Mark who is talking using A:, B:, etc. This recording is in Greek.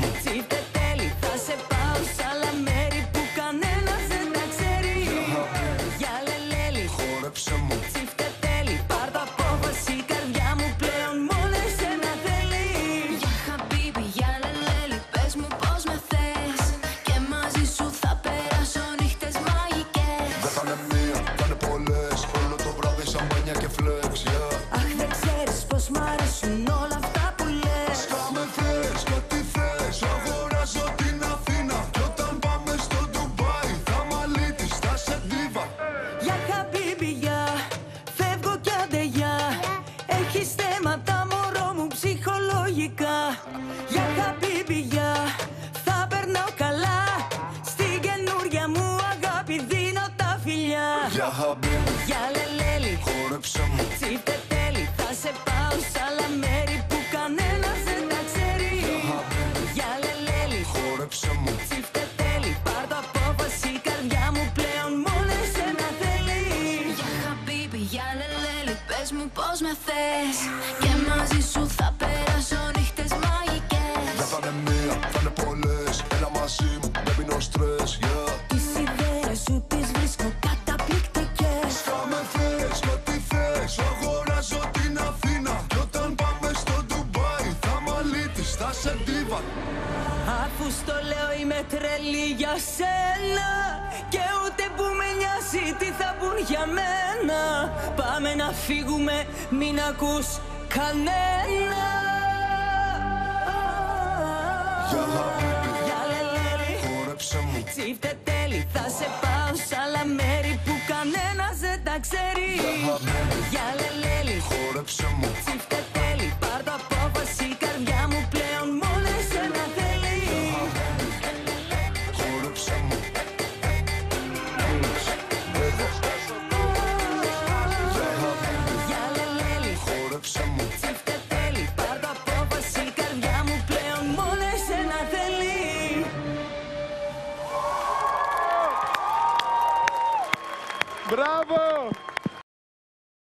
A: Τσίφτε τέλει, θα σε πάω σ' άλλα μέρη που κανένας δεν τα ξέρει. Για λελέλη,
B: χόρεψε μου.
A: Τσίφτε τέλει, πάρ' το απόφαση, η καρδιά μου πλέον μόνο εσένα θέλει. Για χαμπίμπι, για λελέλη, πες μου πώς με θες. Και μαζί σου θα περάσω νύχτες μαγικές.
B: Δεν θα είναι μία, θα είναι πολλές. Όλο το βράδυ σαμπάνια και φλεξ, yeah.
A: Αχ, δεν ξέρεις πως μ' αρέσουν όλα αυτά που λες.
B: Σκάμε θες και ό,τι θες. Αγοράζω την Αθήνα. Κι όταν πάμε στο Ντουμπάι θα μ' αλήτης, θα σε ντίβα.
A: Για χαμπίμπι, για φεύγω κι άντε για. Έχεις θέματα μωρό μου ψυχολογικά. Για χαμπίμπι, για θα περνάω καλά. Στην καινούρια μου αγάπη δίνω τα φιλιά.
B: Για χαμπίμπι,
A: Για λελέλη,
B: χόρεψε μου.
A: τσίφτε τέλει, θα σε πάω σ' άλλα μέρη που κανένας δεν τα ξέρει. Για λελέλη,
B: Χόρεψε μου.
A: τσίφτε τέλει, πάρ' το απόφαση, η καρδιά μου πλέον μόνο εσένα θέλει. Για χαμπίμπι, για λελέλη, πες μου πώς με θες. Και μαζί σου θα περάσω νύχτες μαγικές.
B: Δεν θα είναι μία, θα είναι πολλές. Έλα μαζί μου, δεν πίνω στρες, yeah.
A: Τις ιδέες σου τις βρίσκω καταπληκτικές.
B: Σκάμε θες και ό,τι θες. Αγοράζω την Αθήνα. Κι όταν πάμε στο Ντουμπάι θα μ' αλήτης, θα σε ντίβα.
A: Αφού στο λέω είμαι τρελή για σένα. Και ούτε που με νοιάζει τι θα πουν για μένα. Πάμε να φύγουμε, μην ακούς κανένα.
B: Για χαμπίμπι,
A: Για λελέλη,
B: χόρεψε μου.
A: τσίφτε τέλει, θα σε πάω σ' άλλα μέρη που κανένας δεν τα ξέρει. Για λελέλη,
B: Χόρεψε μου.
A: τσίφτε τέλει, πάρ' το απόφαση, η καρδιά μου πλέον μόνο εσένα θέλει.
B: Χόρεψε μου.
A: Για λελέλη,
B: Χόρεψε μου.
A: τσίφτε τέλει, πάρ' το απόφαση, η καρδιά μου πλέον μόνο εσένα θέλει.
C: Μπράβο!